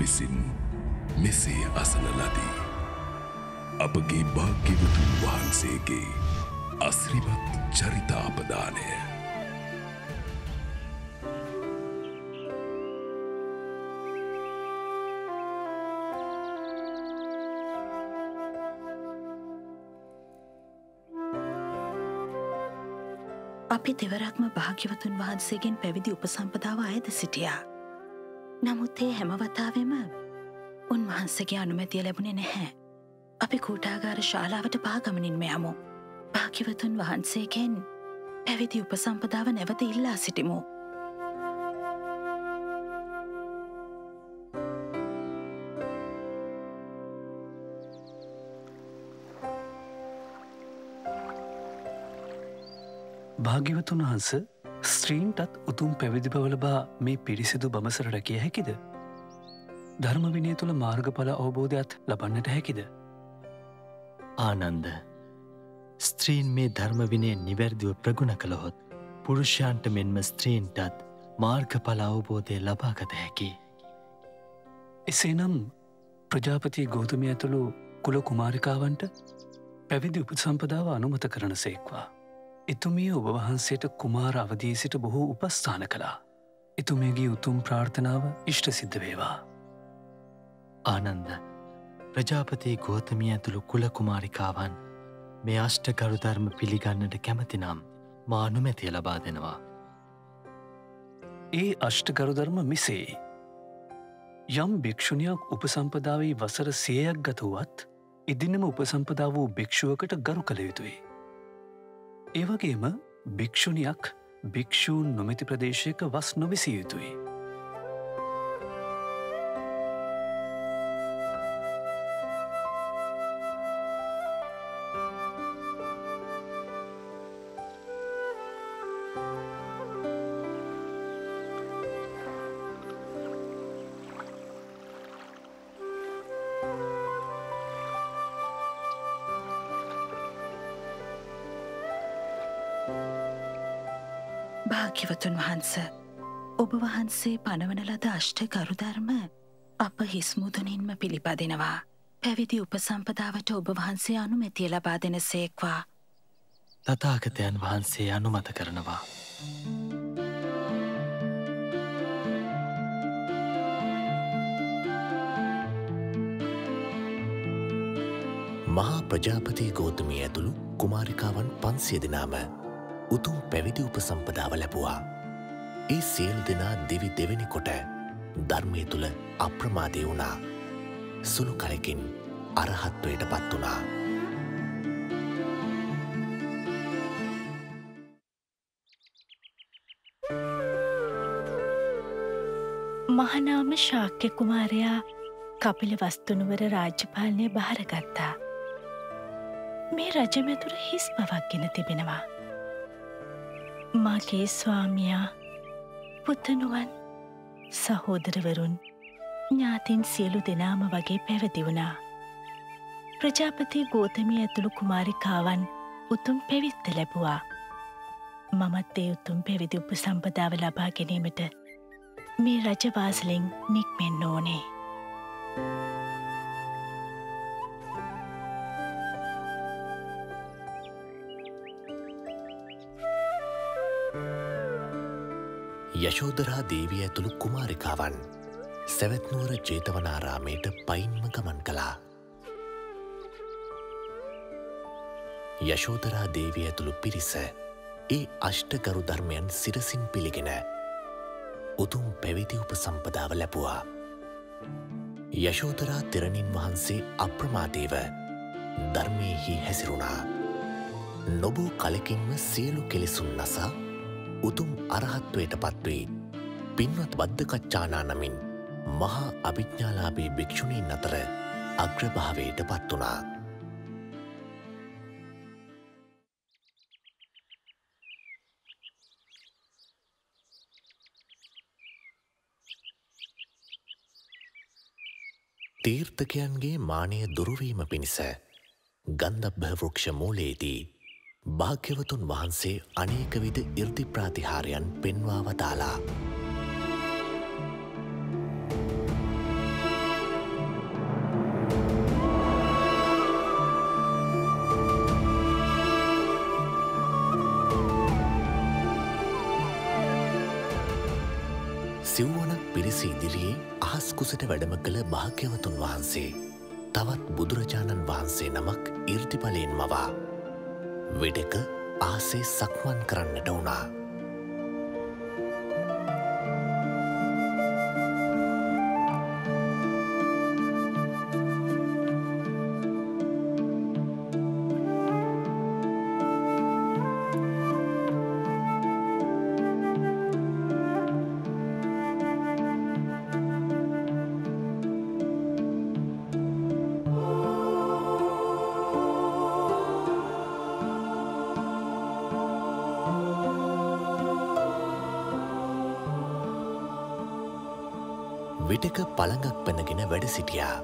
විසින් මෙසේ අසන ලදී. අපගේ භාග්‍යවතුන් වහන්සේගේ අසිරිමත් චරිතාපදානය. අපි දෙවරක්ම භාග්‍යවතුන් වහන්සේගෙන් පැවිදි උපසම්පදාව අයද සිටියා. නමුත් ඒ හැම වතාවෙම උන්වහන්සේගේ අනුමැතිය ලැබුණේ නැහැ. අපි කූටාගාර ශාලාවට පාගමනින්ම යමු. භාග්‍යවතුන් වහන්සේගෙන් පැවිදි උපසම්පදාව නැවත ඉල්ලා සිටිමු. භාග්‍යවතුන් වහන්ස ස්ත්‍රීන්ටත් උතුම් පැවිදි බව ලබා මේ පිරිසිදු බමසර රැකිය හැකිද? ධර්ම විනය තුළ මාර්ගඵල අවබෝධයත් ලබන්නට හැකිද? ආනන්ද, ස්ත්‍රීන් මේ ධර්ම විනය නිවැරදිව ප්‍රගුණ කළහොත් පුරුෂයන්ට මෙන්ම ස්ත්‍රීන්ටත් මාර්ගඵල අවබෝධය ලබාගත හැකි. එසේනම් ප්‍රජාපති ගෞතමය ඇතුළු කුල කුමාරිකාවන්ට පැවිදි උපසම්පදාව අනුමත කරන සේක්වා. එතුමිය ඔබ වහන්සේට කුමාර අවදී සිට බොහෝ උපස්ථාන කළා. එතුමියගේ උතුම් ප්‍රාර්ථනාව ඉෂ්ට සිද්ධ වේවා. ආනන්ද, ප්‍රජාපති ගෝතමිය ඇතුළු කුල කුමාරිකාවන් මේ අෂ්ටකරු ධර්ම පිළිගන්නට කැමති නම් මා අනුමැතිය ලබා දෙනවා. ඒ අෂ්ටකරු ධර්ම මෙසේ. යම් භික්ෂුණියක් උපසම්පදාවේ වසර 100ක් ගත වුවත් එදිනම උපසම්පදා වූ භික්ෂුවකට ගරු කළ යුතුයි. ඒවගේම භික්ෂුණියක් භික්ෂූන් නොමැති ප්‍රදේශයක වස් නොවිසිය යුතුයි. භාග්‍යවතුන් වහන්ස, ඔබ වහන්සේ පනවන ලද අෂ්ට ගරුධර්ම අප හිස්මුදුනින්ම පිළිපදිනවා. පැවිදි උපසම්පදාවට ඔබ වහන්සේ අනුමැතිය ලබා දෙන සේක්වා. තථාගතයන් වහන්සේ අනුමත කරනවා. මහා ප්‍රජාපති ගෞතමිය ඇතුළු කුමාරිකාවන් 500 දෙනාම උතුම් පැවිදි උපසම්පදාව ලැබුවා. ඒ සියලු දෙනා දෙවි දෙවෙනි කොට ධර්මය තුළ අප්‍රමාදී වුණා. සුළු කලකින් අරහත්වයට පත් වුණා. මහනාම ශාක්‍ය කුමාරයා කපිල වස්තුනුවර රාජ්‍යපාලනය බාරගත්තා. මේ රජමැදුර හිස් බවක් ගෙන තිබෙනවා. මගේ ස්වාමියා, පුතණුවන්, සහෝදරවරුන්, ඥාතින් සියලු දෙනාම වගේ පැවිදි වුණා. ප්‍රජාපති ගෝතමිය ඇතුළු කුමාරිකාවන් උතුම් පැවිද්ද ලැබුවා. මමත් ඒ උතුම් පැවිදි උපසම්පදාව ලබා ගැනීමට මේ රජවාසලෙන් නික්මෙන්න ඕනේ. යශෝදරා දේවිය ඇතුළු කුමාරිකාවන් සැවැත්නුවර ජේතවනාරාමයට පයින්ම ගමන් කළා. යශෝදරා දේවිය ඇතුළු පිරිස ඒ අෂ්ටගරු ධර්මයන් සිරසින් පිළිගෙන උතුම් පැවිදි උපසම්පදාව ලැබුවා. යශෝදරා තෙරණින් වහන්සේ අප්‍රමාදීව ධර්මයෙහි හැසිරුණා. නොබෝ කලකින්ම සියලු කෙලෙසුන් නසා උතුම් අරහත්වයට පත්වී පින්වත් බද්දකච්චානා නමින් මහා අභිඥාලාභී භික්ෂුණීන් අතර අග්‍රභාවයට පත් වුණා. තීර්ථකයන්ගේ මානය දුරුවීම පිණිස ගන්ධබ්බ වෘක්ෂ මූලයේදී භාග්‍යවතුන් වහන්සේ අනේකවිධ ඉර්ධි ප්‍රාතිහාරයන් පෙන්වා වදාලා. සිව්වනක් පිරිස ඉදිරියේ අහස් කුසට වැඩම කළ භාග්‍යවතුන් වහන්සේ තවත් බුදුරජාණන් වහන්සේ නමක් ඊර්තිඵලයෙන් මවා වෙඩක ආසේ සක්මන් කරන්නට වුණා. විටක පළඟක් පැනගෙන වැඩ සිටියා.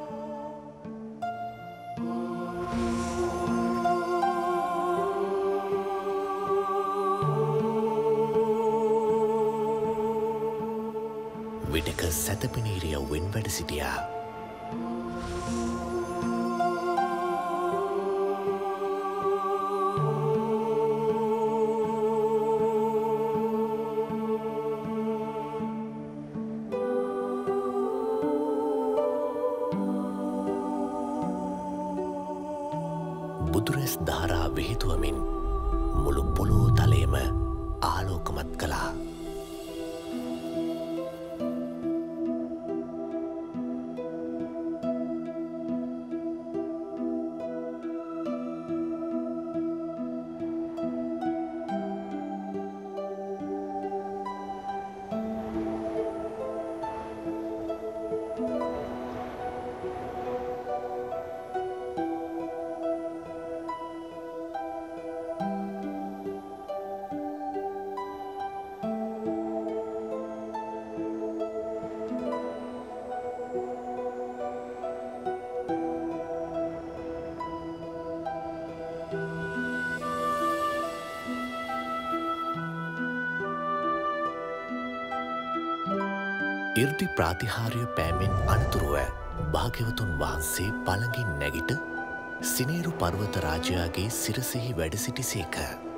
විටක සැතපිනීරියවෙන් වැඩ සිටියා. බුදුරැස් ධාරා විහිතුවමින් මුළු පොළොව තලයම ආලෝකමත් කළා. ඉර්දි ප්‍රාතිහාර්ය පෑමෙන් අනතුරුව භාග්‍යවතුන් වහන්සේ පළඟින් නැගිට සිනේරු පර්වත රාජයාගේ සිරසෙහි වැඩ සිටිසේක.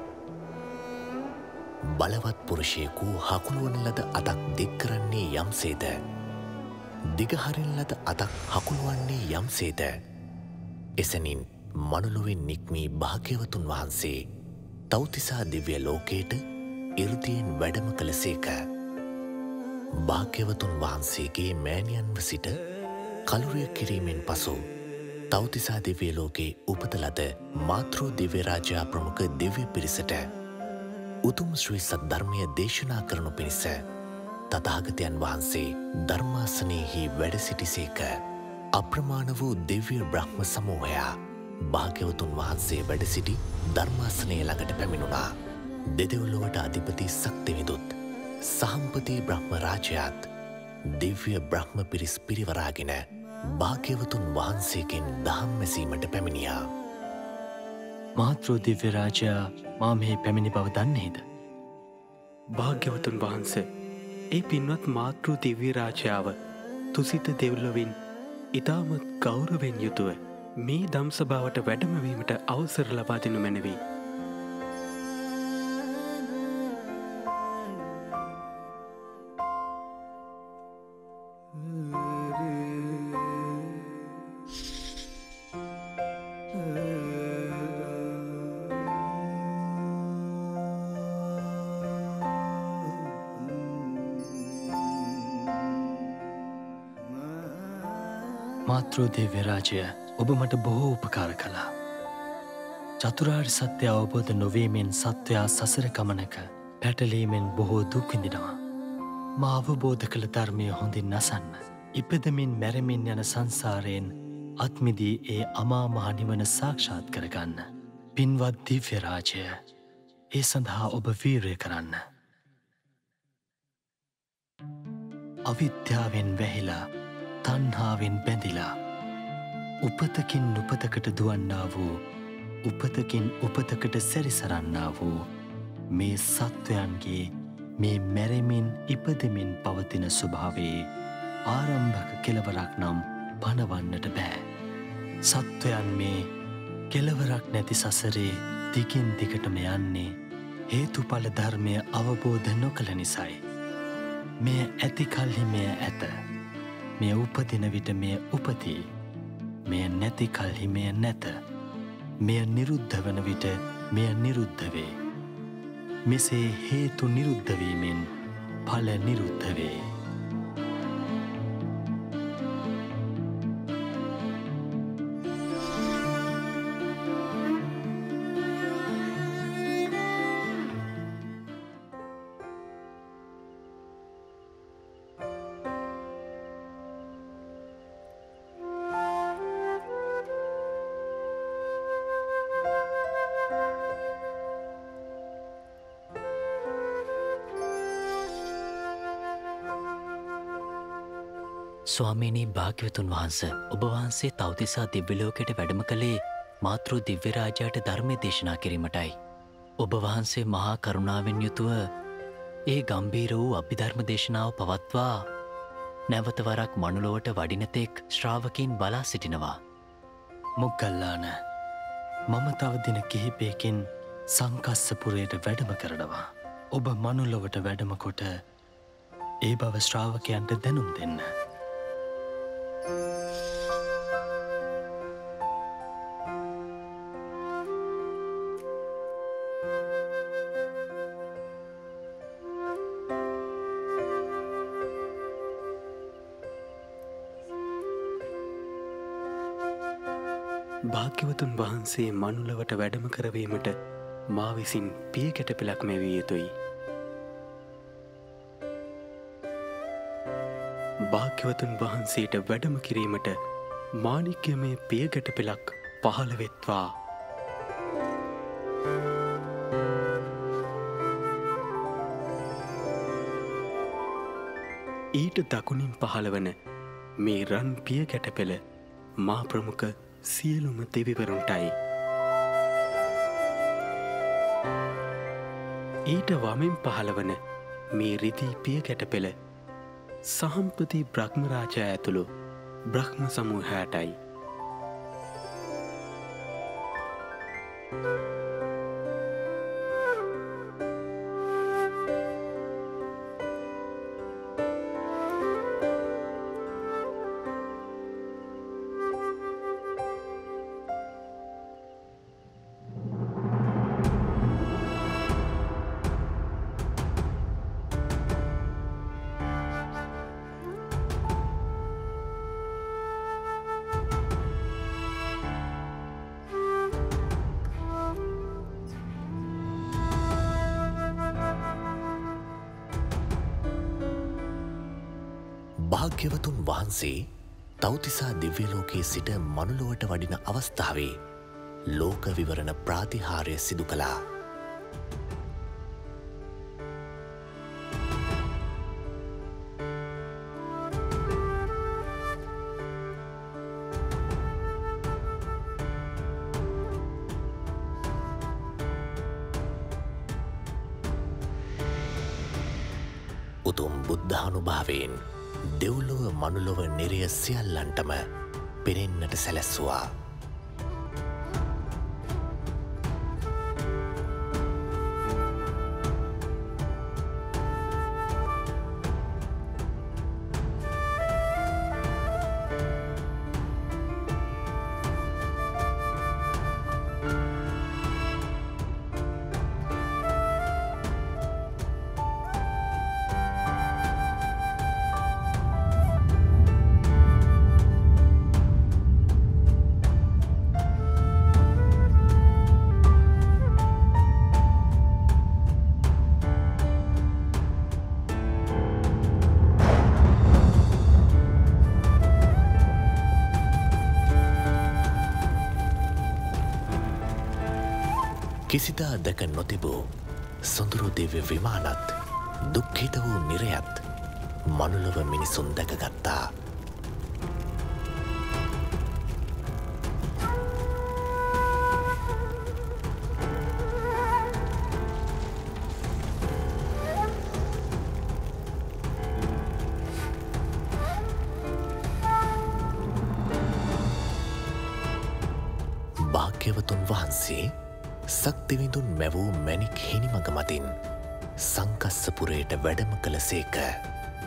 බලවත් පුරුෂයෙකු හකුළුවන ලද අතක් දික් කරන්නේ යම්සේද දිගහරින ලද අතක් හකුළුවන්නේ යම්සේද එසැනින් මනුලොවෙන් නික්මී භාග්‍යවතුන් වහන්සේ තව්තිසා දිව්‍ය ලෝකයට ඉර්දියෙන් වැඩම කළසේක. භාග්‍යවතුන් වහන්සේගේ මෑණියන්ව සිට කළුරිය කිරීමෙන් පසු තව්තිසා දිව්‍ය ලෝකේ උපත ලද මාතෘ දිව්‍ය රාජයා ප්‍රමුඛ දිව්‍ය පිරිසට උතුම් ශ්‍රී සද්ධර්මය දේශනා කරනු පිණිස තථාගතයන් වහන්සේ ධර්මාසනයෙහි වැඩ සිටිසේක. අප්‍රමාණ වූ දිව්‍ය බ්‍රහ්ම සමූහයා භාග්‍යවතුන් වහන්සේ වැඩ සිටි ධර්මාසනය ළඟට පැමිණුණා. දෙදෙව්ලොවට අධිපති සක්දෙවිඳුත් සහම්පති බ්‍රහ්ම රාජයාත් දිව්‍ය බ්‍රහ්ම පිරිස් පිරිවරාගෙන භාග්‍යවතුන් වහන්සේගෙන් දහම් මැසීමට පැමිණියා. මාතෘ දිව්‍ය රාජයා මා මෙහි පැමිණි බව දන්නේද? භාග්‍යවතුන් වහන්සේ, ඒ පින්වත් මාතෘ දිව්‍ය රාජයාව තුසිත දෙව්ලොවින් ඉතාමත් ගෞරවයෙන් යුතුව මේ දම්සභාවට වැඩමවීමට අවසර ලබා දෙනු මැනවි. මාතෘ දිව්‍ය රාජය ඔබ මට බොහෝ උපකාර කළා. චතුරාර්ය සත්‍ය අවබෝධ නොවීමෙන් සත්වයා සසර ගමනක පැටලීමෙන් බොහෝ දුක් විඳිනවා. මා අවබෝධ කළ ධර්මය හොඳින් අසන්න. ඉපදමින් මැරෙමින් යන සංසාරයෙන් අත්මිදී ඒ අමා මහ නිවන සාක්ෂාත් කරගන්න. පින්වත් දිව්‍ය රාජය, ඒ සඳහා ඔබ වීරය කරන්න. අවිද්‍යාවෙන් වැහිලා තණ්හාවෙන් බැඳිලා උපතකින් උපතකට දුවන්නා වූ උපතකින් උපතකට සැරිසරන්නා වූ මේ සත්වයන්ගේ මේ මැරෙමින් ඉපදෙමින් පවතින ස්වභාවයේ ආරම්භක කෙලවරක් නම් පනවන්නට බෑ. සත්වයන් මේ කෙලවරක් නැති සසරේ දිගින් දිගටම යන්නේ හේතුඵල ධර්මය අවබෝධ නොකළ නිසයි. මෙය ඇති කල්හි මෙය ඇත. මෙය උපදින විට මෙය උපති. මෙය නැති කල්හි මෙය නැත. මෙය නිරුද්ධ වන විට මෙය නිරුද්ධ වේ. මෙසේ හේතු නිරුද්ධ වීමෙන් ඵල නිරුද්ධ වේ. ස්වාමීනී භාග්‍යවතුන් වහන්ස, ඔබ වහන්සේ තවතිසා දිව්‍යලෝකයට වැඩම කළේ මාතෘ දිව්‍ය රාජයාට ධර්මය දේශනා කිරීමටයි. ඔබ වහන්සේ මහා කරුණාවෙන් යුතුව ඒ ගම්භීර වූ අභිධර්ම දේශනාව පවත්වා නැවත වරක් මනුලොවට වඩිනතෙක් ශ්‍රාවකීන් බලා සිටිනවා. මොග්ගල්ලාන, මම තව දින කිහිපයකින් සංකස්සපුරයට වැඩම කරනවා. ඔබ මනුලොවට වැඩමකොට ඒ බව ශ්‍රාවකයන්ට දැනුම් දෙන්න. භාග්‍යවතුන් වහන්සේ මනුලවට වැඩම කරවීමට මා විසින් පියකැට පෙළක් මැවිය යුතුයි. භාග්‍යවතුන් වහන්සේට වැඩම කිරීමට මාණික්‍යමය පියගැට පෙළක් පහළ වෙත්වා. ඊට දකුණින් පහළවන මේ රන් පියගැට පෙළ මා ප්‍රමුඛ සියලුම දෙවිවරුන්ටයි. ඊට වමෙන් පහළවන මේ රිදී පියගැට පෙළ සහම්පති බ්‍රහ්මරාජා ඇතුළු බ්‍රහ්ම සමූහයටයි. භාග්‍යවතුන් වහන්සේ තවතිසා දිව්‍යලෝකයේ සිට මනුලොවට වඩින අවස්ථාවේ ලෝක විවරණ ප්‍රාතිහාර්ය සිදු කළා. උතුම් බුද්ධානුභාවයෙන් දෙව්ලොව මනුලොව නිරය සියල්ලන්ටම පෙනෙන්නට සැලැස්සුවා. කිසිදා දැක නොතිබූ සොඳුරු දිව්‍ය විමානත් දුක්ඛිත වූ නිරයත් මනුලොව මිනිසුන් දැකගත්තා. භාග්‍යවතුන් වහන්සේ සක්තිවිඳුන් මැවූ මැණික් හිනිමග මතින් සංකස්සපුරයට වැඩම කළ සේක.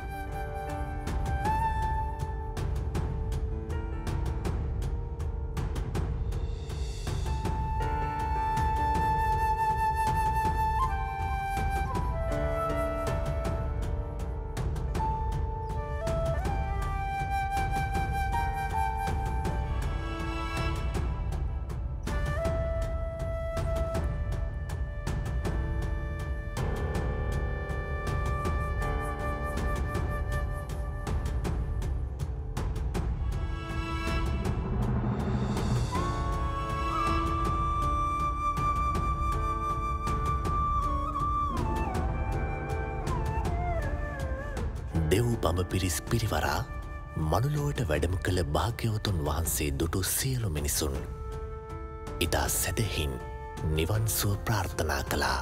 දෙව් බඹ පිරිස් පිරිවරා මනුලොවට වැඩම කළ භාග්‍යවතුන් වහන්සේ දුටු සියලු මිනිසුන් ඉතා සැදහින් නිවන් සුව ප්‍රාර්ථනා කළා.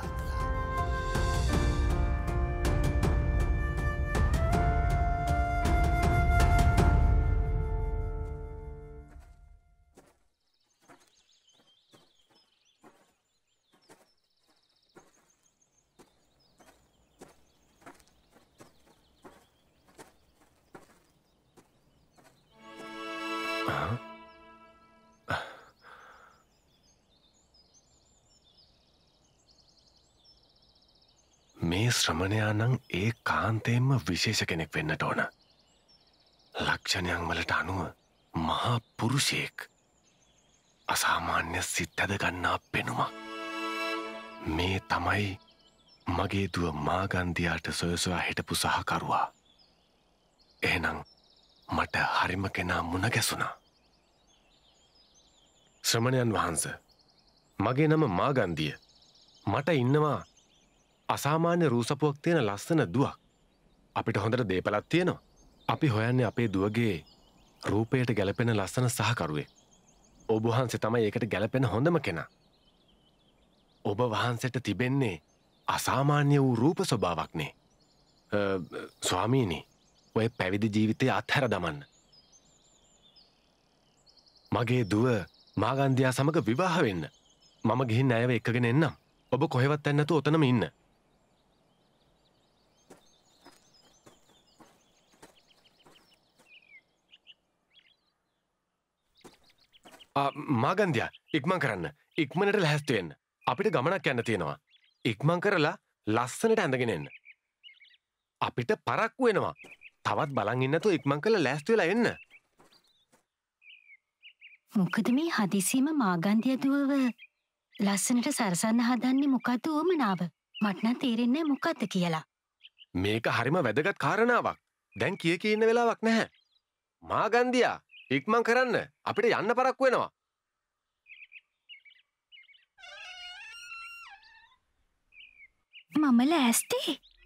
මේ ශ්‍රමණයානං ඒ කාන්තයෙන්ම විශේෂ කෙනෙක් වෙන්නට ඕන. ලක්ෂණයන් වලට අනුව මහා පුරුෂයෙක්. අසාමාන්‍ය සිත් ඇදගන්නා පෙනුමක්. මේ තමයි මගේ දුව මාගන්දියාට සොයසොයා හිටපු සහකරුවා. එහෙනම් මට හරිම කෙනා මුණ ගැසුණා. ශ්‍රමණයන් වහන්ස, මගේ නම මාගන්දිය. මට ඉන්නවා අසාමාන්‍ය රූසපුවක් තියෙන ලස්සන දුවක්. අපිට හොඳට දේපලක් තියෙනවා. අපි හොයන්නේ අපේ දුවගේ රූපයට ගැලපෙන ලස්සන සහකරුවෙක්. ඔබ වහන්සේ තමයි ඒකට ගැලපෙන හොඳම කෙනා. ඔබ වහන්සේට තිබෙන්නේ අසාමාන්‍ය වූ රූප ස්වභාවක්නේ. ස්වාමීනි, ඔය පැවිදි ජීවිතය අත්හැර දමන්න. මගේ දුව මාගන්දියා සමග විවාහ වෙන්න. මම ගිහින් ඇයව එක්කගෙන එන්නම්. ඔබ කොහෙවත් යන්නේ නැතුව ඔතනම ඉන්න. මාගන්දියා, ඉක්මන් කරන්න. ඉක්මනට ලැහැස්ති වෙන්න. අපිට ගමනක් යන්න තියෙනවා. ඉක්මන් කරලා ලස්සනට ඇඳගෙන එන්න. අපිට පරක්කු වෙනවා. තවත් බලන් ඉන්න නැතුව ඉක්මන් කරලා ලෑස්ති වෙලා එන්න. මොකද මේ හදිසියම මාගන්දිය දුවව ලස්සනට සරසන්න හදන්නේ මොකද්ද උවමනාව? මට නම් තේරෙන්නේ මොකද්ද කියලා. මේක හරිම වැදගත් කාරණාවක්. දැන් කිය කී ඉන්න වෙලාවක් නැහැ. මාගන්දියා, ඉක්මන් කරන්න. අපිට යන්න පරක්කු වෙනවා. මම ලෑස්ති.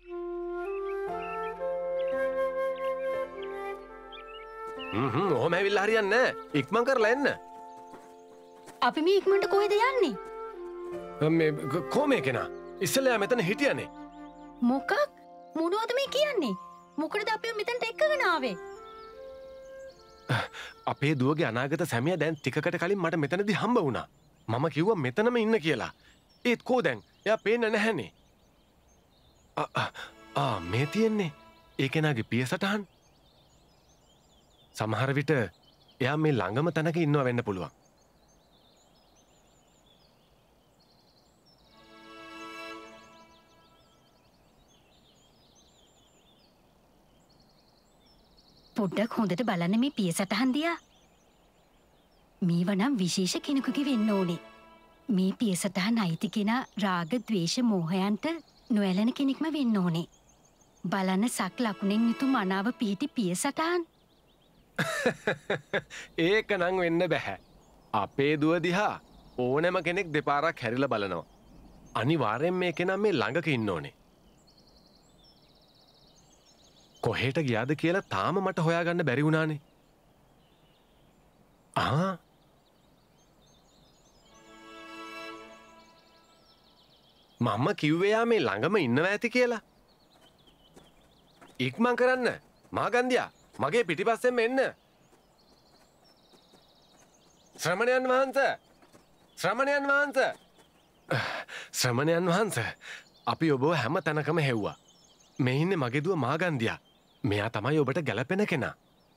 ඔහොම ඇවිල්ලා හරියන්නේ නැහැ. ඉක්මන් කරලා එන්න. අපි මේ ඉක්මනට කොහෙද යන්නේ? මේ කොහේ කෙනා? ඉස්සෙල්ලා මෙතන හිටියනේ. මොකක්? මොනවද මේ කියන්නේ? මොකටද අපි මෙතනට එක්කගෙන ආවේ? අපේ දුවගේ අනාගත සැමියා දැන් ටිකකට කලින් මට මෙතනදී හම්බ වුණා. මම කිව්වා මෙතනම ඉන්න කියලා. ඒත් කෝ දැන්? එයා පේන්නේ නැහැනේ. මේ තියෙන්නේ ඒ කෙනාගේ පියසටහන්. සමහර විට එයා මේ ළඟම තැනක ඉන්නවා වෙන්න පුළුවන්. පොඩ්ඩක් හොඳට බලන්න මේ පියසටහන් දිහා. මේව නම් විශේෂ කෙනෙකුගේ වෙන්න ඕනේ. මේ පියසටහන් අයිති කෙනා රාග, ද්වේෂ, මෝහයන්ට නොඇලෙන කෙනෙක්ම වෙන්න ඕනේ. බලන්න සක් ලකුණෙන් යුතු මනාව පිහිටි පියසටහන්. ඒක නම් වෙන්න බැහැ. අපේ දුව දිහා ඕනෑම කෙනෙක් දෙපාරක් හැරිලා බලනවා. අනිවාර්යෙන් මේ කෙනා මේ ළඟක ඉන්න ඕනේ. කොහෙට ගියාද කියලා තාම මට හොයාගන්න බැරි වුණානේ. මම කිව්වේ යා මේ ළඟම ඉන්නවා ඇති කියලා. ඉක්මන් කරන්න. මාගන්දියා, මගේ පිටිපස්සෙන්ම එන්න. ශ්‍රමණයන් වහන්සේ, ශ්‍රමණයන් වහන්සේ, ශ්‍රමණයන් වහන්සේ, අපි ඔබව හැම තැනකම හෙව්වා. මේ ඉන්නේ මගේ දුව මාගන්දියා. මෙයා තමයි ඔබට ගැලපෙන කෙනා.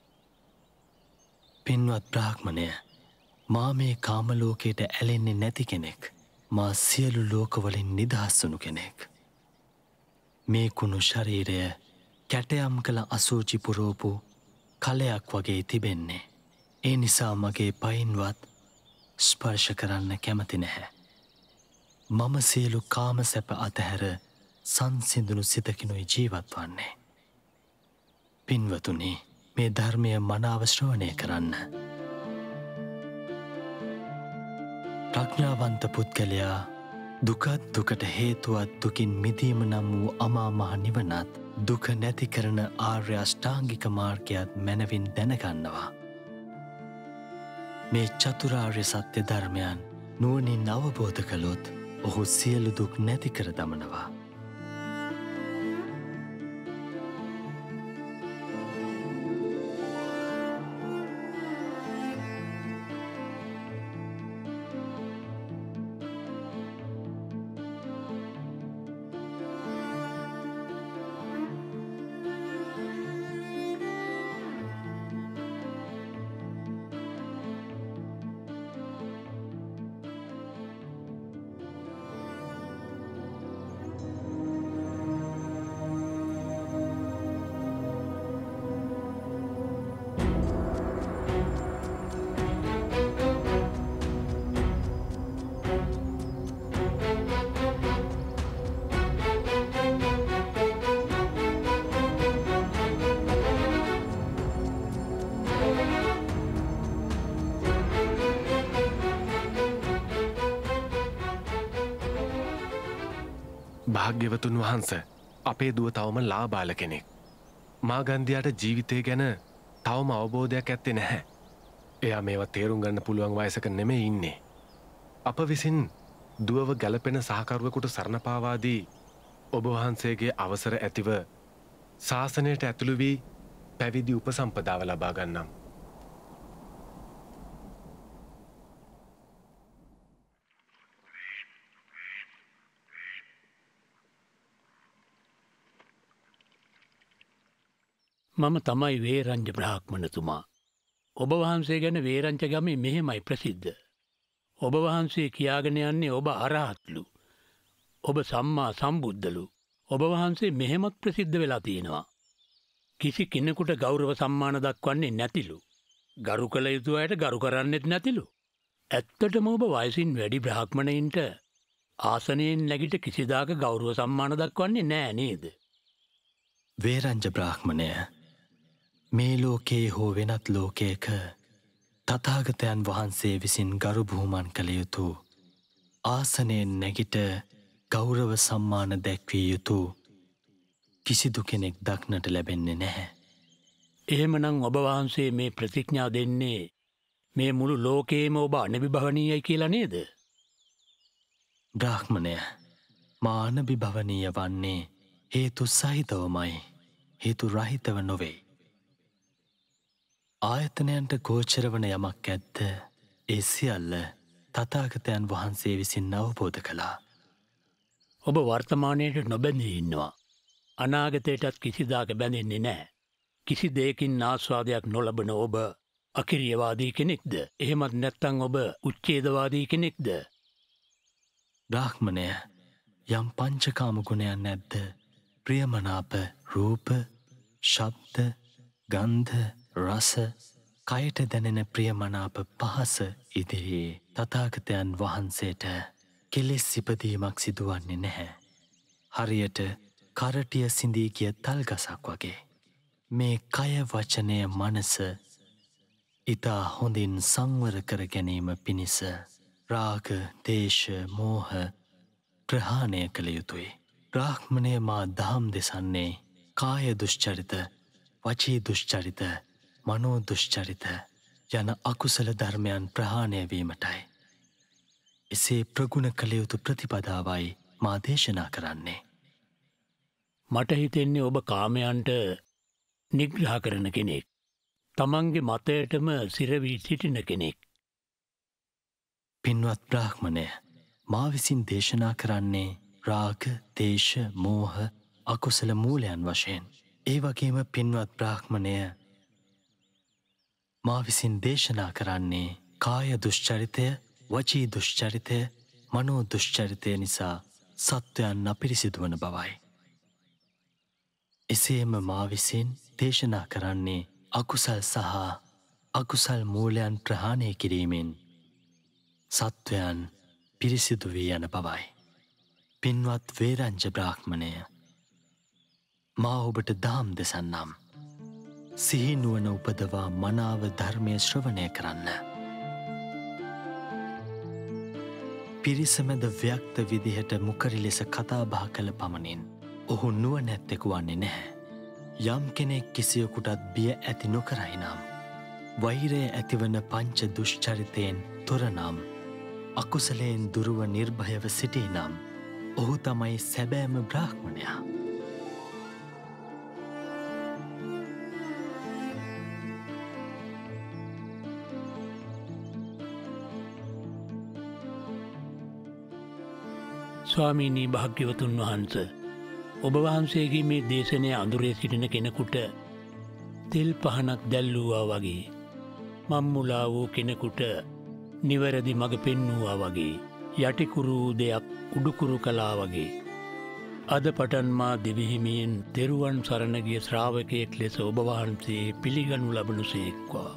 පින්වත් බ්‍රාහ්මණය, මා මේ කාම ලෝකයට ඇලෙන්නේ නැති කෙනෙක්. මා සියලු ලෝකවලින් නිදහස් වුණු කෙනෙක්. මේ කුණු ශරීරය කැටයම් කළ අසූචි පුරෝපු කලයක් වගේ තිබෙන්නේ. ඒ නිසා මගේ පයින්වත් ස්පර්ශ කරන්න කැමති නැහැ. මම සියලු කාම සැප අතහැර සංසිඳුණු සිතකිනුයි ජීවත් වන්නේ. පින්වතුනි, මේ ධර්මය මනාව ශ්‍රවණය කරන්න. ප්‍රඥාවන්ත පුද්ගලයා දුකත් දුකට හේතුවත් දුකින් මිදීම නම් වූ අමා මහ නිවනත් දුක නැති කරන ආර්ය අෂ්ටාංගික මාර්ගයත් මැනවින් දැනගන්නවා. මේ චතුරාර්ය සත්‍ය ධර්මයන් නුවණින් අවබෝධ කළොත් ඔහු සියලු දුක් නැති කර දමනවා. භාග්‍යවතුන් වහන්ස අපේ දුව තවම ලාබාල කෙනෙක්. මාගන්ධයාට ජීවිතය ගැන තවම අවබෝධයක් ඇත්තේ නැහැ. එයා මේවා තේරුම් ගන්න පුළුවන් වයසක නෙමෙයි ඉන්නේ. අප විසින් දුවව ගැලපෙන සහකරුවෙකුට සරණපාවාදී ඔබ වහන්සේගේ අවසර ඇතිව ශාසනයට ඇතුළු වී පැවිදි උපසම්පදාව ලබා ගන්නම්. මම තමයි වේරංජ බ්‍රාහ්මණතුමා. ඔබ වහන්සේ ගැන වේරංච ගමේ මෙහෙමයි ප්‍රසිද්ධ. ඔබ වහන්සේ කියාගෙන යන්නේ ඔබ අරහත්ලු. ඔබ සම්මා සම්බුද්ධලු. ඔබ වහන්සේ මෙහෙමත් ප්‍රසිද්ධ වෙලා තියෙනවා. කිසි කෙනෙකුට ගෞරව සම්මාන දක්වන්නේ නැතිලු. ගරු කළ යුතු අයට ගරු කරන්නෙත් නැතිලු. ඇත්තටම ඔබ වයසින් වැඩි බ්‍රාහ්මණයින්ට ආසනයෙන් නැගිට කිසිදාක ගෞරව සම්මාන දක්වන්නේ නෑ නේද? වේරංජ බ්‍රාහ්මණය මේ ලෝකයේ හෝ වෙනත් ලෝකයක තථාගතයන් වහන්සේ විසින් ගරු බුහුමන් කළ යුතු ආසනයෙන් නැගිට ගෞරව සම්මාන දැක්විය යුතු කිසිදු කෙනෙක් දක්නට ලැබෙන්නේ නැහැ. එහෙමනම් ඔබ වහන්සේ මේ ප්‍රතිඥා දෙන්නේ මේ මුළු ලෝකයේම ඔබ අනවිභවනීයයි කියලා නේද? බ්‍රාහ්මණය මා අනවිභවනීය වන්නේ හේතු සහිතවමයි, හේතු රහිතව නොවේ. ආයතනයන්ට ගෝචර වන යමක් ඇත්ත ඒ සියල්ල තථාගතයන් වහන්සේ විසින් අවබෝධ කළා. ඔබ වර්තමානයට නොබැඳී ඉන්නවා. අනාගතයටත් කිසිදාක බැඳෙන්නේ නැහැ. කිසි දෙයකින් ආස්වාදයක් නොලබන ඔබ අකිරියවාදී කෙනෙක්ද? එහෙමත් නැත්නම් ඔබ උච්ඡේදවාදී කෙනෙක්ද? බ්‍රාහ්මණය යම් පංචකාම ගුණයන් නැද්ද? ප්‍රියමනාප රූප, ශබ්ද, ගන්ධ, රස, කයට දැනෙන ප්‍රියමනාප පහස ඉදිරියේ තථාගතයන් වහන්සේට කෙලෙස් ඉපදීමක් සිදුවන්නේ නැහැ. හරියට කරටිය සිඳී ගිය තල්ගසක් වගේ. මේ කය වචනය මනස ඉතා හොඳින් සංවර කර ගැනීම පිණිස රාග, දේශ, මෝහ ප්‍රහාණය කළ යුතුයි. බ්‍රාහ්මණය මා දහම් දෙසන්නේ කාය දුෂ්චරිත, වචී දුෂ්චරිත, මනෝ දුෂ්චරිත යන අකුසල ධර්මයන් ප්‍රහාණය වීමටයි. එසේ ප්‍රගුණ කළ යුතු ප්‍රතිපදාවයි මා දේශනා කරන්නේ. මට හිතෙන්නේ ඔබ කාමයන්ට නිග්‍රහ කරන කෙනෙක්. තමන්ගේ මතයටම සිරවී සිටින කෙනෙක්. පින්වත් බ්‍රාහ්මණය මා විසින් දේශනා කරන්නේ රාග, දේශ, මෝහ අකුසල මූලයන් වශයෙන්. ඒ වගේම පින්වත් බ්‍රාහ්මණය මා විසින් දේශනා කරන්නේ කාය දුෂ්චරිතය, වචී දුෂ්චරිතය, මනෝ දුෂ්චරිතය නිසා සත්වයන් අපිරිසිදු වන බවයි. එසේම මා විසින් දේශනා කරන්නේ අකුසල් සහ අකුසල් මූලයන් ප්‍රහාණය කිරීමෙන් සත්වයන් පිරිසිදු වී යන බවයි. පින්වත් වේරංජ බ්‍රාහ්මණය මා ඔබට දහම් දෙසන්නම්. සිහිනුවන උපදවා මනාව ධර්මය ශ්‍රවණය කරන්න. පිරිසමැද ව්‍යක්ත විදිහට මුකරි ලෙස කතා බහ කළ පමණින් ඔහු නුවණැත්තෙකු වන්නේ නැහැ. යම් කෙනෙක් කිසියකුටත් බිය ඇති නොකරයි නම්, වෛරය ඇතිවන පංච දුෂ්චරිතයෙන් තොර නම්, අකුසලයෙන් දුරුව නිර්භයව සිටී නම්, ඔහු තමයි සැබෑම බ්‍රාහ්මණයා. ස්වාමීනී භාග්‍යවතුන් වහන්ස, ඔබ වහන්සේගේ මේ දේශනය අඳුරේ සිටින කෙනෙකුට තෙල් පහනක් දැල්ලූවා වගේ, මම්මුලා වූ කෙනෙකුට නිවැරදි මඟ පෙන්වූවා වගේ, යටිකුරු දෙයක් උඩුකුරු කලා වගේ, අද පටන්මා දෙවිහිමියෙන් තෙරුවන් සරණගිය ශ්‍රාවකයෙක් ලෙස ඔබ වහන්සේ පිළිගනු ලබනු සේක්වා.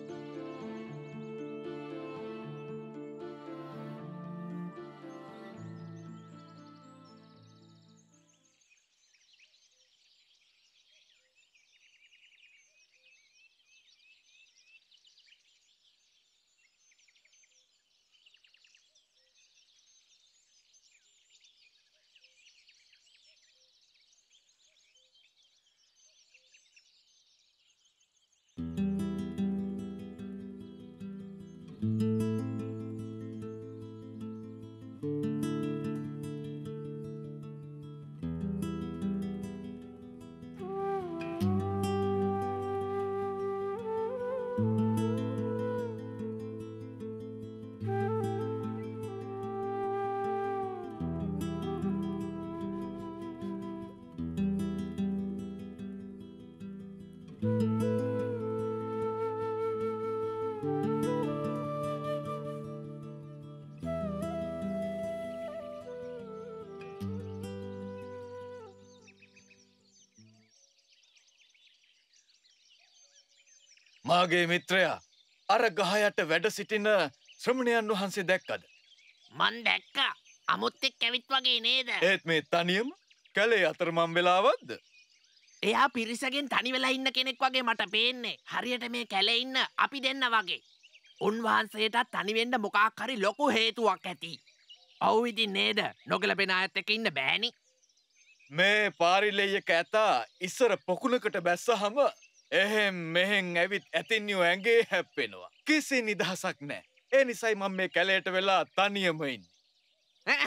මාගේ මිත්‍රයා අර ගහයට වැඩ සිටින ශ්‍රමණයන් වහන්සේ දැක්කද? මන් දැක්කා. අමුත් එක්ක ඇවිත් වගේ නේද? ඒත් මේ තනියම කැලේ අතරමං වෙලාවක්ද? එයා පිරිසගෙන් තනි වෙලා ඉන්න කෙනෙක් වගේ මට පේන්නේ. හරියට මේ කැලේ ඉන්න අපි දෙන්න වගේ. උන්වහන්සේටත් තනි වෙන්න මොකක් හරි ලොකු හේතුවක් ඇති. ඔව් ඉතින් නේද? නොගැලපෙන අයත් එක්ක ඉන්න බෑනේ. මේ පාරිලෙයක ඇතා ඉස්සර පොකුණකට බැස්සහම එහෙම් මෙහෙන් ඇවිත් ඇතින්නියෝ ඇඟේ හැප්පෙනවා. කිසි නිදහසක් නෑ. ඒ නිසයි මම මේ කැලේට වෙලා තනියම ඉන්නේ.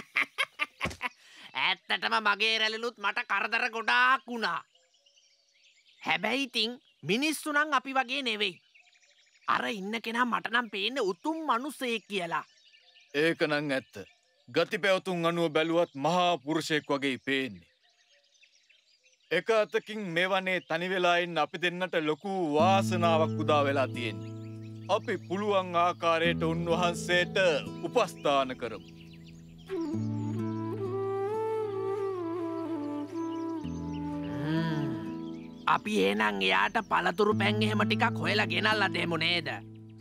ඇත්තටම මගේ රැළිනුත් මට කරදර ගොඩාක් වුණා. හැබැයි ඉතින් මිනිස්සු නම් අපි වගේ නෙවෙයි. අර ඉන්න කෙනා මට නම් පේන්නේ උතුම් මිනිසෙක් කියලා. ඒක නම් ඇත්ත. ගති පැවතුම් අනුව බැලුවත් මහා පුරුෂයෙක් වගේ පේන්නේ. එක අතකින් මේ වනේ තනි වෙලා ඉන්න අපි දෙන්නට ලොකු වාසනාවක් උදා වෙලා තියෙන්නේ. අපි පුළුවන් ආකාරයට උන්වහන්සේට උපස්ථාන කරමු. අපි එහෙනම් එයාට පළතුරු පැන් එහෙම ටිකක් හොයලා ගෙනල්ලා දෙමු නේද?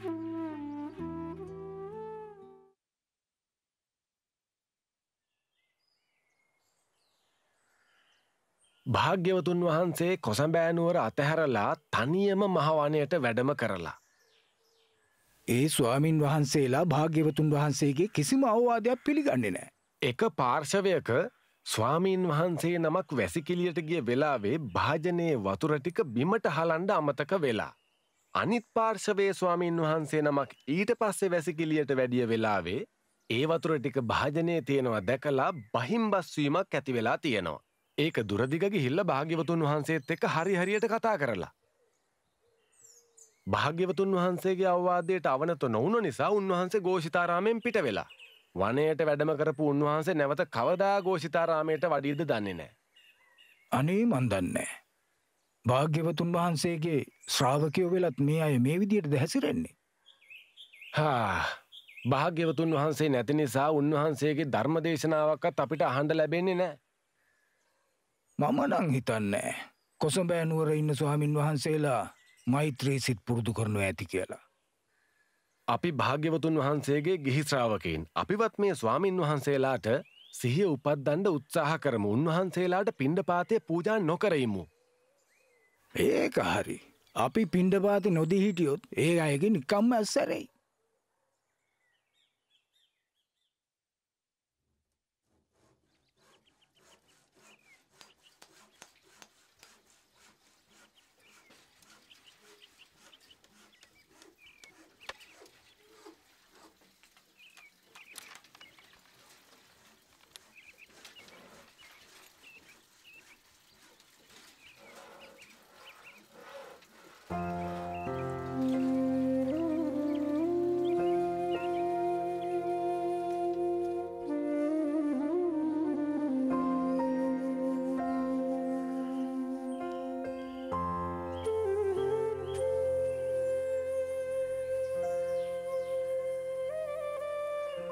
භාග්‍යවතුන් වහන්සේ කොසඹෑනුවර අතහැරලා තනියම මහවනයට වැඩම කරලා. ඒ ස්වාමින් වහන්සේලා භාග්‍යවතුන් වහන්සේගේ කිසිම අවවාදයක් පිළිගන්නේ නෑ. එක පාර්ශවයක ස්වාමීන් වහන්සේ නමක් වැසිකිළියට ගිය වෙලාවේ භාජනයේ වතුර ටික බිමට හලන්ඩ අමතක වෙලා. අනිත් පාර්ශවයේ ස්වාමීන් වහන්සේ නමක් ඊට පස්සේ වැසිකිළියට වැඩිය වෙලාවේ ඒ වතුර ටික භාජනයේ තියෙනවා දැකලා බහිම්බස්වීමක් ඇති වෙලා තියෙනවා. ඒක දුරදිග ගිහිල්ල භාග්‍යවතුන් වහන්සේත් එක්ක හරියට කතා කරලා. භාග්‍යවතුන් වහන්සේගේ අවවාදයට අවනත නොවුන නිසා උන්වහන්සේ ഘോഷිතාරාමයෙන් පිට වෙලා. වනයට වැඩම කරපු උන්වහන්සේ නැවත කවදා ഘോഷිතාරාමයට වඩියද දන්නේ නැහැ. අනේ මන් දන්නේ. භාග්‍යවතුන් වහන්සේගේ ශ්‍රාවකයෝ වෙලත් මේ අය මේ විදිහටද හැසිරෙන්නේ? භාග්‍යවතුන් වහන්සේ නැති නිසා උන්වහන්සේගේ ධර්ම දේශනාවක්වත් අපිට අහන්න ලැබෙන්නේ නැහැ. මම නම් හිතන්නේ කොසඹෑ නුවර ඉන්න ස්වාමින් වහන්සේලා මෛත්‍රී සිත් පුරුදු කරනු ඇති කියලා. අපි භාග්‍යවතුන් වහන්සේගේ ගිහි ශ්‍රාවකයින්. අපිවත් මේ ස්වාමින් වහන්සේලාට සිහිය උපද්දන්න උත්සාහ කරමු. උන්වහන්සේලාට පිණ්ඩපාතේ පූජා නොකරෙමු. ඒක හරි. අපි පිණ්ඩපාතේ නොදී හිටියොත් ඒ අයගේ නිකම්ම ඇස්සරෙයි.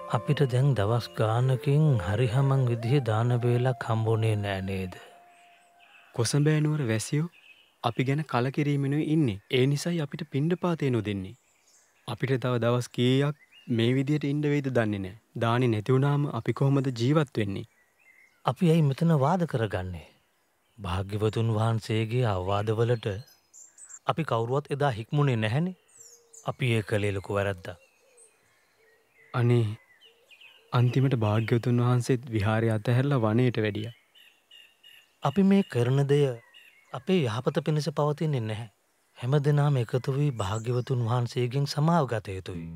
අපිට දැන් දවස් ගානකින් හරිහමං විදිහ දාන වේලක් හම්බුනේ නෑ නේද? කොසඹෑ නුවර වැසියෝ අපි ගැන කලකිරීමෙනුයි ඉන්නේ. ඒ නිසායි අපිට පිණ්ඩපාතේ නොදෙන්නේ. අපිට තව දවස් කීයක් මේ විදියට ඉන්න වෙයිද දන්නේ නෑ. දානි නැති වුණාම අපි කොහොමද ජීවත් වෙන්නේ? අපි ඇයි මෙතන වාද කරගන්නේ? භාග්‍යවතුන් වහන්සේගේ අවවාදවලට අපි කවුරුවත් එදා හික්මුනේ නැහැනේ. අපි ඒ කලේ ලොකු වැරද්දක්. අනේ අන්තිමට භාග්‍යවතුන් වහන්සේත් විහාරය අතහැරලා වනයේට වැඩියා. අපි මේ කරන දෙය අපේ යහපත පිණිස පවතින්නේ නැහැ. හැමදෙනාම එකතු වී භාග්‍යවතුන් වහන්සේගෙන් සමාව ගත යුතුයි.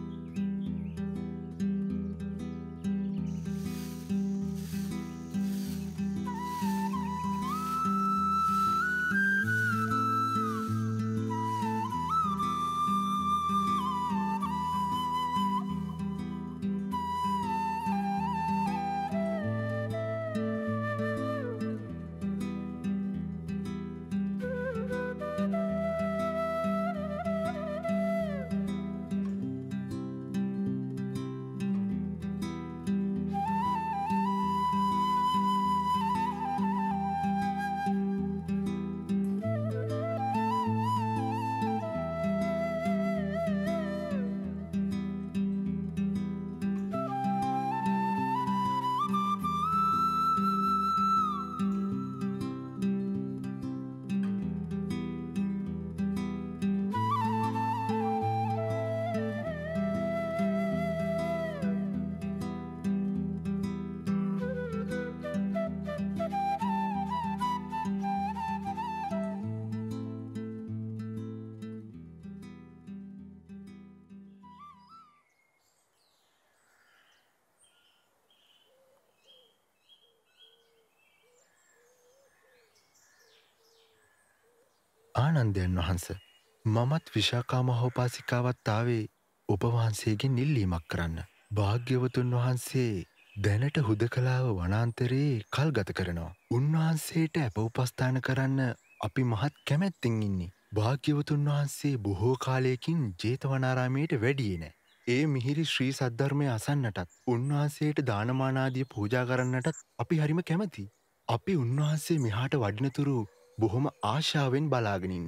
ආනන්දයන් වහන්ස, මමත් විශාකා මහෝපාසිකාවත් ආවේ ඔබ වහන්සේගෙන් ඉල්ලීමක් කරන්න. භාග්‍යවතුන් වහන්සේ දැනට හුදකලාව වනාන්තරයේ කල් ගත කරනවා. උන්වහන්සේට අප උපස්ථාන කරන්න අපි මහත් කැමැත්තෙන් ඉන්නේ. භාග්‍යවතුන් වහන්සේ බොහෝ කාලයකින් ජේතවනාරාමයට වැඩියේ නෑ. ඒ මිහිරි ශ්‍රී සද්ධර්මය අසන්නටත් උන්වහන්සේට දානමානාදිය පූජා කරන්නටත් අපි හරිම කැමති. අපි උන්වහන්සේ මෙහාට වඩිනතුරු බොහොම ආශාවෙන් බලාගෙනින්.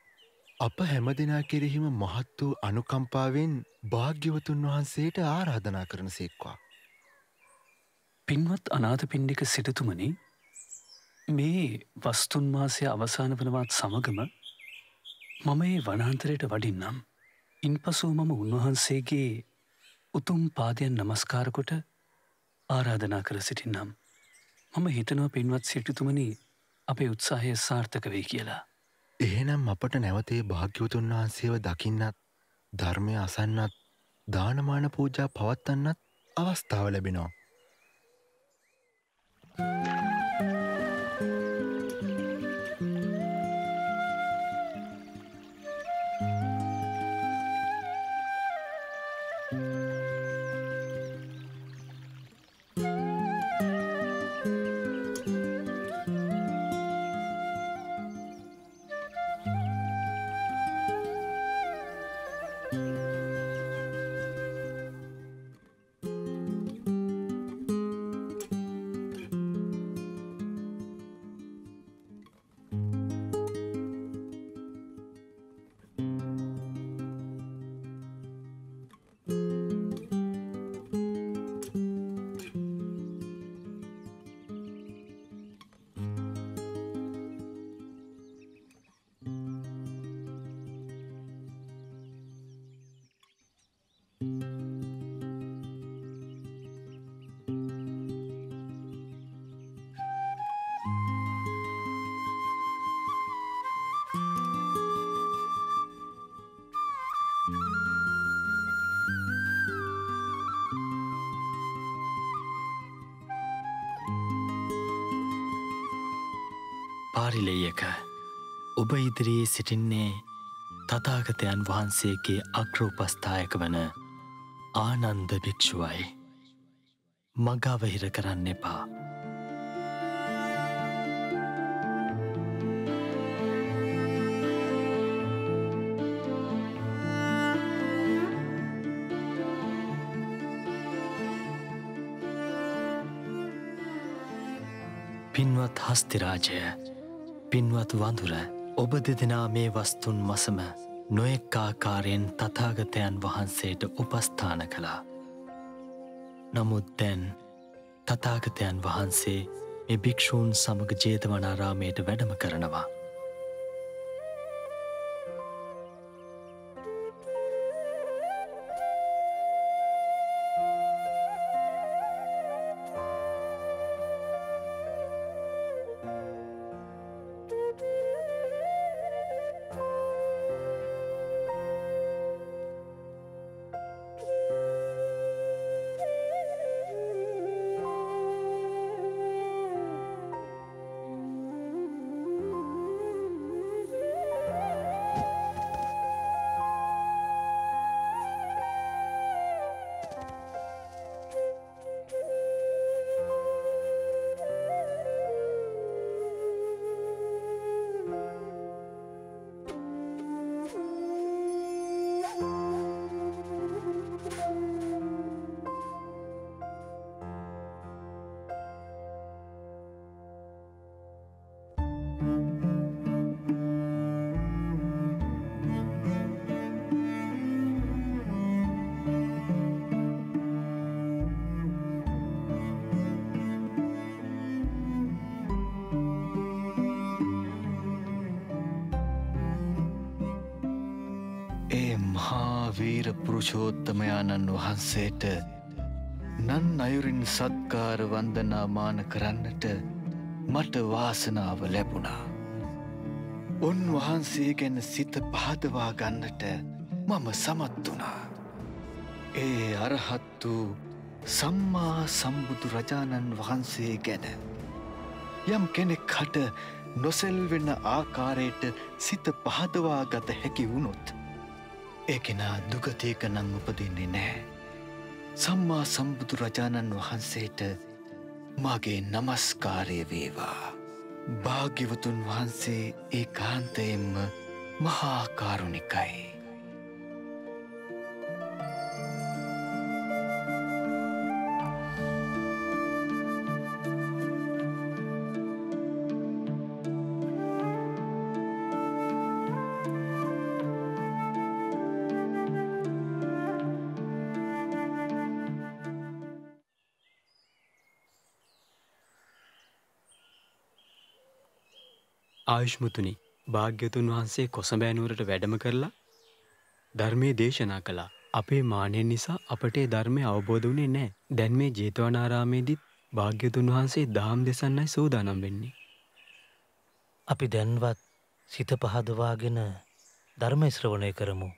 අප හැමදෙනා කෙරෙහිම මහත් වූ අනුකම්පාවෙන් භාග්‍යවතුන් වහන්සේට ආරාධනා කරන සේක්වා. පින්වත් අනාථපිණ්ඩික සිටුතුමනි, මේ වස්තුන් මාසය අවසාන වනවත් සමගම මම ඒ වනාන්තරයට වඩින්නම්. ඉන්පසු මම උන්වහන්සේගේ උතුම් පාදයන් නමස්කාර කොට ආරාධනා කර සිටින්නම්. මම හිතනවා පින්වත් සිටුතුමනි, අපේ උත්සාහය සාර්ථක වෙයි කියලා. එහෙනම් අපට නැවතේ භාග්‍යවතුන් වහන්සේව දකින්නත්, ධර්මය අසන්නත්, දානමාන පූජා පවත්වන්නත් අවස්ථාව ලැබෙනවා. පාරිලෙයක ඔබ ඉදිරියේ සිටින්නේ තථාගතයන් වහන්සේගේ අග්‍රෝපස්ථායක වන ආනන්ද භික්ෂුවයි. මග අවහිර කරන්න එපා. පින්වත් හස්තිරාජය, පින්වත් වඳුර, ඔබ දෙදෙනා මේ වස්තුන් මසම නොයෙක් ආකාරයෙන් තථාගතයන් වහන්සේට උපස්ථාන කළා. නමුත් දැන් තථාගතයන් වහන්සේ මේ භික්ෂූන් සමග ජේතවනාරාමයට වැඩම කරනවා. වීර පුරුෂෝත්තමයාණන් වහන්සේට නන් අයුරින් සත්කාර වන්දනාමාන කරන්නට මට වාසනාව ලැබුණා. උන්වහන්සේ ගැන සිත පහදවා ගන්නට මම සමත් වුණා. ඒ අරහත් වූ සම්මා සම්බුදු රජාණන් වහන්සේ ගැන යම් කෙනෙක් හට නොසෙල්වෙන ආකාරයට සිත පහදවා ගත හැකි වුණොත් ඒ කෙනා දුගතියක නම් උපදින්නේ නැහැ. සම්මා සම්බුදු රජාණන් වහන්සේට මගේ නමස්කාරය වේවා. භාග්‍යවතුන් වහන්සේ ඒකාන්තයෙන්ම මහා කාරුණිකයි. ආයුෂ්මතුනි, භාග්‍යතුන් වහන්සේ කොසඹෑනුවරට වැඩම කරලා ධර්මයේ දේශනා කළා. අපේ මානය නිසා අපට ඒ ධර්මය අවබෝධ වුණේ නැහැ. දැන් මේ ජේතවනාරාමේදීත් භාග්‍යතුන් වහන්සේ දහම් දෙසන්නයි සූදානම් වෙන්නේ. අපි දැන්වත් සිත පහදවාගෙන ධර්ම ශ්‍රවණය කරමු.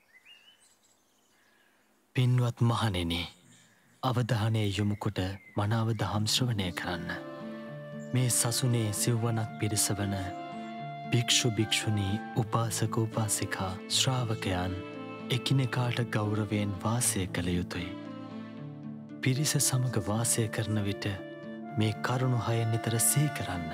පින්වත් මහණෙනි, අවධානය යොමු කොට මනාව දහම් ශ්‍රවණය කරන්න. මේ සසුනේ සිව්වනක් පිරිස වන භික්ෂු භික්ෂුණී උපාසක උපාසිකා ශ්‍රාවකයන් එකිනෙකාට ගෞරවයෙන් වාසය කළ යුතුයි. පිරිස සමග වාසය කරන විට මේ කරුණු හය නිතර සිහි කරන්න.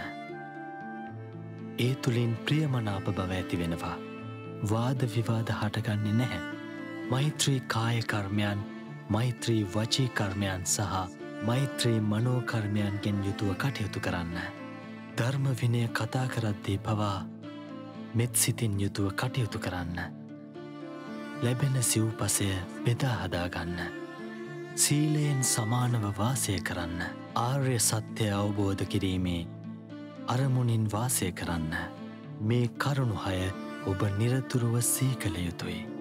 ඒ තුළින් ප්‍රියමනාප බව ඇති වෙනවා. වාද විවාද හටගන්නේ නැහැ. මෛත්‍රී කාය කර්මයන්, මෛත්‍රී වචී කර්මයන් සහ මෛත්‍රී මනෝ කර්මයන්ගෙන් යුතුව කටයුතු කරන්න. ධර්ම විනය කතා කරද්දී පවා මෙත් සිතින් යුතුව කටයුතු කරන්න. ලැබෙන සිව්පසය බෙදා හදාගන්න. සීලයෙන් සමානව වාසය කරන්න. ආර්ය සත්‍ය අවබෝධ කිරීමේ අරමුණින් වාසය කරන්න. මේ කරුණු හය ඔබ නිරතුරුව සිහි කළ යුතුයි.